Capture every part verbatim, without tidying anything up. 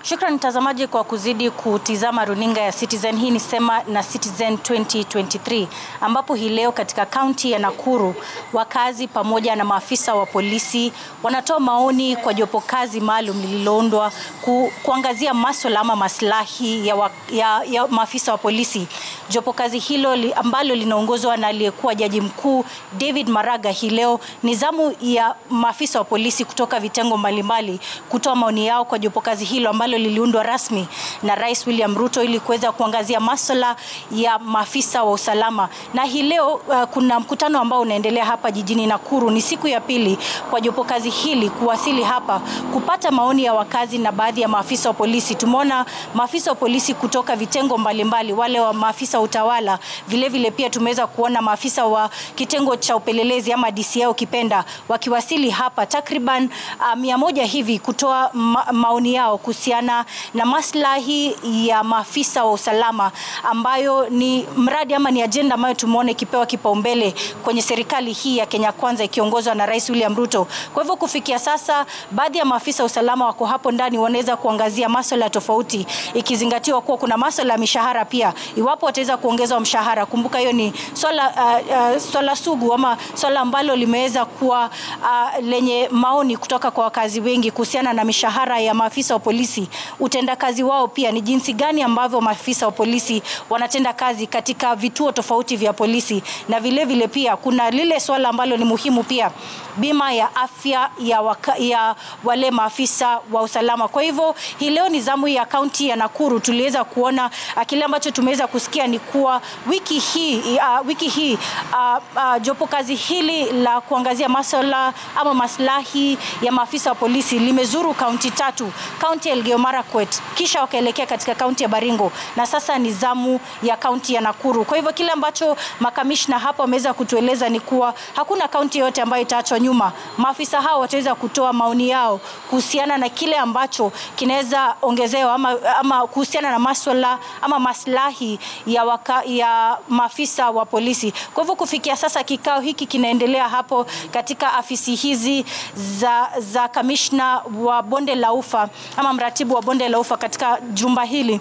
Shukrani mtazamaji kwa kuzidi kutizama runinga ya Citizen. Hii ni Sema na Citizen twenty twenty-three, ambapo hii leo katika kaunti ya Nakuru wakazi pamoja na maafisa wa polisi wanatoa maoni kwa jopo kazi maalum lililoundwa ku, kuangazia masuala ama maslahi ya, wa, ya, ya maafisa wa polisi. Jopo kazi hilo li, ambalo linaongozwa na aliyekuwa jaji mkuu David Maraga, hii leo ni zamu ya maafisa wa polisi kutoka vitengo mbalimbali kutoa maoni yao kwa jopo kazi hilo ambalo liliundwa rasmi na Rais William Ruto ili kuweza kuangazia masuala ya maafisa wa usalama. Na hii leo uh, kuna mkutano ambao unaendelea hapa jijini Nakuru. Ni siku ya pili kwa jopo kazi hili kuwasili hapa kupata maoni ya wakazi na baadhi ya maafisa wa polisi. Tumeona maafisa wa polisi kutoka vitengo mbalimbali, wale wa maafisa wa utawala, vile vile pia tumeweza kuona maafisa wa kitengo cha upelelezi ama D C I ukipenda wakiwasili hapa takriban uh, mia moja hivi kutoa ma maoni yao kuhusiana na maslahi ya maafisa wa usalama, ambayo ni mradi ama ni agenda ambayo tumeona ikipewa kipaumbele kwenye serikali hii ya Kenya Kwanza ikiongozwa na Rais William Ruto. Kwa hivyo kufikia sasa baadhi ya maafisa wa usalama wako hapo ndani wanaweza kuangazia masuala tofauti, ikizingatiwa kuwa kuna masuala ya mishahara pia, iwapo wataweza kuongezwa mshahara. Kumbuka hiyo ni swala uh, uh, swala sugu ama swala ambalo limeweza kuwa uh, lenye maoni kutoka kwa wakazi wengi kuhusiana na mishahara ya maafisa wa polisi. Utendakazi wao pia ni jinsi gani ambavyo maafisa wa polisi wanatenda kazi katika vituo tofauti vya polisi, na vile vile pia kuna lile swala ambalo ni muhimu pia, bima ya afya ya, waka, ya wale maafisa wa usalama. Kwa hivyo hii leo ni zamu ya kaunti ya Nakuru. Tuliweza kuona kile ambacho tumeweza kusikia ni kuwa wiki hii uh, wiki hii uh, uh, jopo kazi hili la kuangazia masuala ama maslahi ya maafisa wa polisi limezuru kaunti tatu, kaunti ya Elgeyo Marakwet, kisha wakaelekea katika kaunti ya Baringo, na sasa ni zamu ya kaunti ya Nakuru. Kwa hivyo kile ambacho makamishna hapa wameweza kutueleza ni kuwa hakuna kaunti yote ambayo itaachwa nyuma. Maafisa hao wataweza kutoa maoni yao kuhusiana na kile ambacho kinaweza ongezewa ama, ama kuhusiana na masuala ama maslahi ya, waka, ya maafisa wa polisi. Kwa hivyo kufikia sasa kikao hiki kinaendelea hapo katika afisi hizi za, za kamishna wa Bonde la Ufa ama mratibu wa Bonde la Ufa katika jumba hili,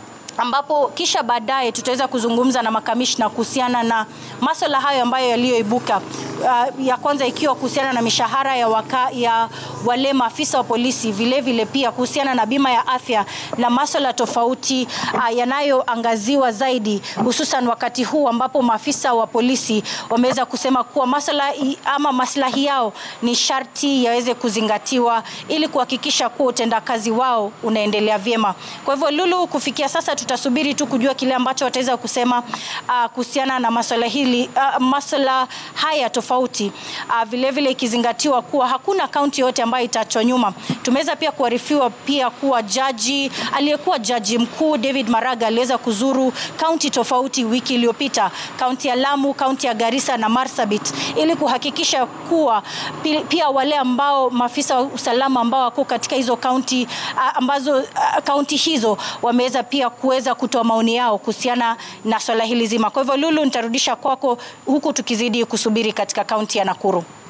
ambapo kisha baadaye tutaweza kuzungumza na makamishna kuhusiana na masuala hayo ambayo yaliyoibuka. Uh, ya kwanza ikiwa kuhusiana na mishahara ya, waka, ya wale maafisa wa polisi, vile vile pia kuhusiana na bima ya afya na masuala tofauti uh, yanayoangaziwa zaidi, hususan wakati huu ambapo maafisa wa polisi wameweza kusema kuwa masuala ama maslahi yao ni sharti yaweze kuzingatiwa ili kuhakikisha kuwa utendakazi wao unaendelea vyema. Kwa hivyo Lulu, kufikia sasa tutasubiri tu kujua kile ambacho wataweza kusema uh, kuhusiana na masuala hili uh, masuala haya tofauti. Uh, vile vile ikizingatiwa kuwa hakuna kaunti yote ambayo itaachwa nyuma. Tumeweza pia kuarifiwa pia kuwa jaji aliyekuwa jaji mkuu David Maraga aliweza kuzuru kaunti tofauti wiki iliyopita, kaunti ya Lamu, kaunti ya Garissa na Marsabit, ili kuhakikisha kuwa pia wale ambao maafisa wa usalama ambao wako katika hizo kaunti uh, ambazo kaunti uh, hizo wameweza pia kuweza kutoa maoni yao kuhusiana na swala hili zima. Kwa hivyo Lulu, nitarudisha kwako huku tukizidi kusubiri katika kaunti ya Nakuru.